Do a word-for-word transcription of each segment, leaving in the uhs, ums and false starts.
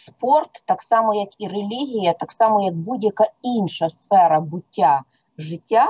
спорт, так само як і релігія, так само як будь-яка інша сфера буття життя,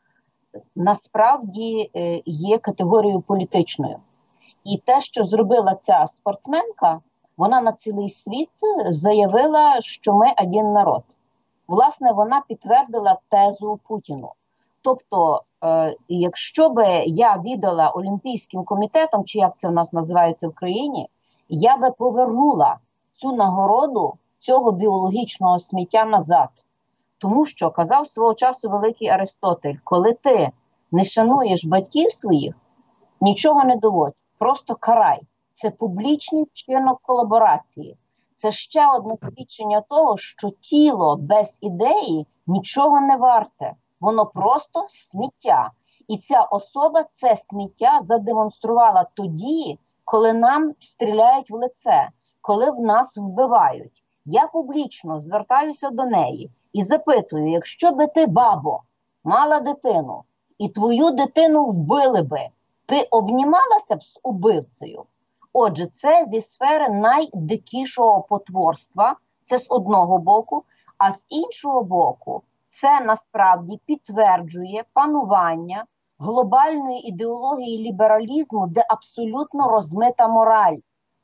насправді є категорією політичною. І те, що зробила ця спортсменка, вона на цілий світ заявила, що ми один народ. Власне, вона підтвердила тезу Путіну. Тобто, е, якщо би я віддала Олімпійським комітетам, чи як це в нас називається в країні, я би повернула цю нагороду цього біологічного сміття назад. Тому що, казав свого часу великий Аристотель, коли ти не шануєш батьків своїх, нічого не доводь, просто карай. Це публічний вчинок колаборації. Це ще одне свідчення того, що тіло без ідеї нічого не варте. Воно просто сміття. І ця особа це сміття задемонструвала тоді, коли нам стріляють в лице, коли в нас вбивають. Я публічно звертаюся до неї і запитую, якщо би ти, бабо, мала дитину, і твою дитину вбили би, ти обнімалася б з убивцею? Отже, це зі сфери найдикішого потворства, це з одного боку, а з іншого боку, це насправді підтверджує панування глобальної ідеології лібералізму, де абсолютно розмита мораль,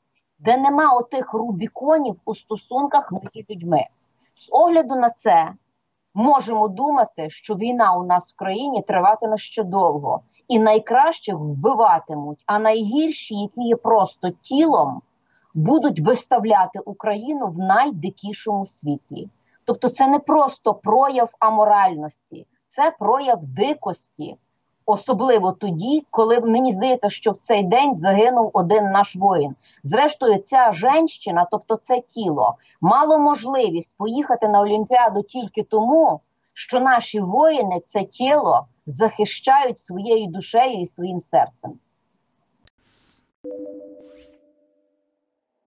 де нема отих рубіконів у стосунках між людьми. З огляду на це можемо думати, що війна у нас в країні триватиме ще довго. І найкращих вбиватимуть, а найгірші, які є просто тілом, будуть виставляти Україну в найдикішому світлі. Тобто це не просто прояв аморальності, це прояв дикості. Особливо тоді, коли мені здається, що в цей день загинув один наш воїн. Зрештою, ця женщина, тобто це тіло, мало можливість поїхати на Олімпіаду тільки тому, що наші воїни це тіло захищають своєю душею і своїм серцем.